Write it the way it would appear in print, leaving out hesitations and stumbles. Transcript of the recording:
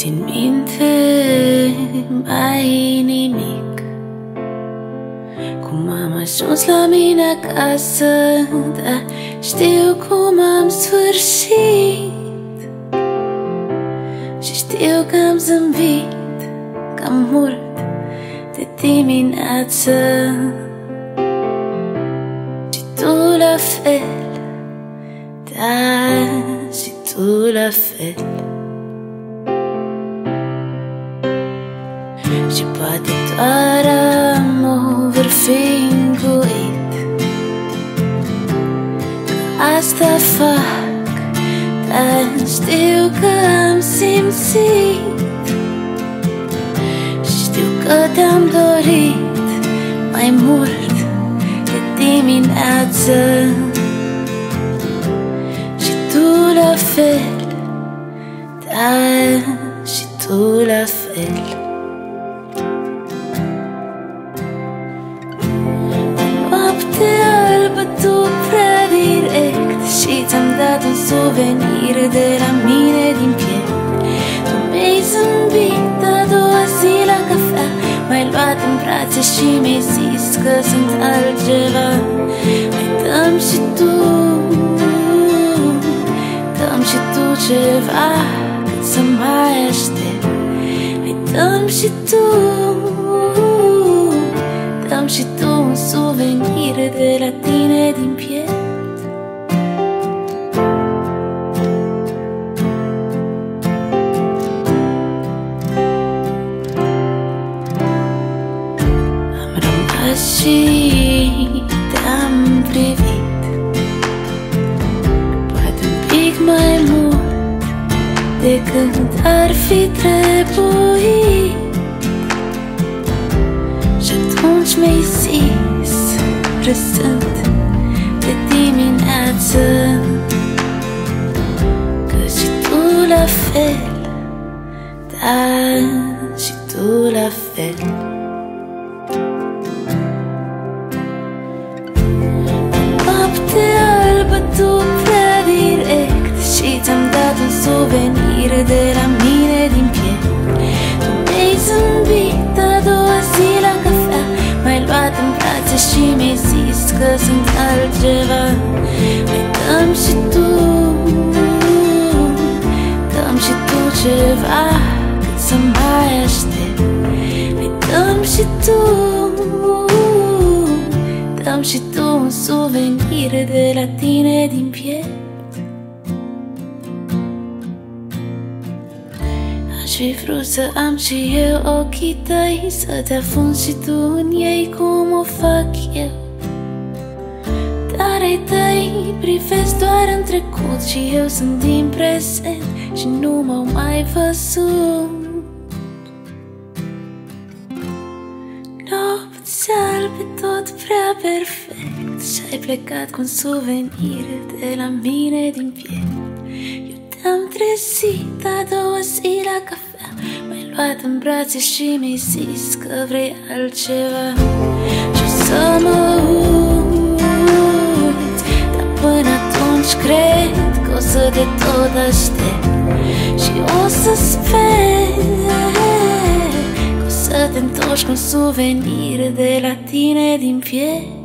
țin minte, mai nimic, cum am ajuns la mine acasă, dar știu cum am sfârșit. Și știu că am zâmbit cam mult de dimineață. Și tu la fel, da, și tu la fel. Și poate doar am overthinkuit, că asta fac, dar știu că am simțit. Știu că te-am dorit mai mult de dimineață. Și tu la fel, da, și tu la fel. Noapte albă, tu prea direct, și ți-am dat un suvenir de la mine din piept. Tu mi-ai zâmbit a doua zi la cafea, m-ai luat în brațe și mi-ai zis că sunt altceva. Mai dăm și tu, dăm și tu ceva, cât să mai aștept. Mai dăm și tu, dăm și tu un suvenir de la tine din piept. Am rămas și te-am privit, poate un pic mai mult decât ar fi trebuit. Și atunci mi-ai zis, râsând de dimineață, că și tu la fel, da, și tu la fel. Noapte albă, tu prea direct, și ți-am dat un suvenir de la mine din piept. Tu mi-ai zâmbit a doua zi la cafea, m-ai luat în brațe și mi-ai zis că sunt altceva. Mai dăm și tu, dăm și tu ceva, cât să mai aștept. Mai dăm și tu, dăm și tu un suvenir de la tine din piept. Aș fi vrut să am și eu ochii tăi, să te afunzi și tu în ei cum o fac eu. Dar ai tăi privesc doar în trecut și eu sunt din prezent și nu m-au mai văzut. Nopți albe, tot prea perfect, și-ai plecat cu un suvenir de la mine din piept. Eu te-am trezit a doua zi la cafea, m-ai luat în brațe și mi-ai zis că vrei altceva. Și o să mă uiți, dar până atunci cred că o să te tot aștept. Și o să sper că o să te întorci cu un suvenir de la tine din piept.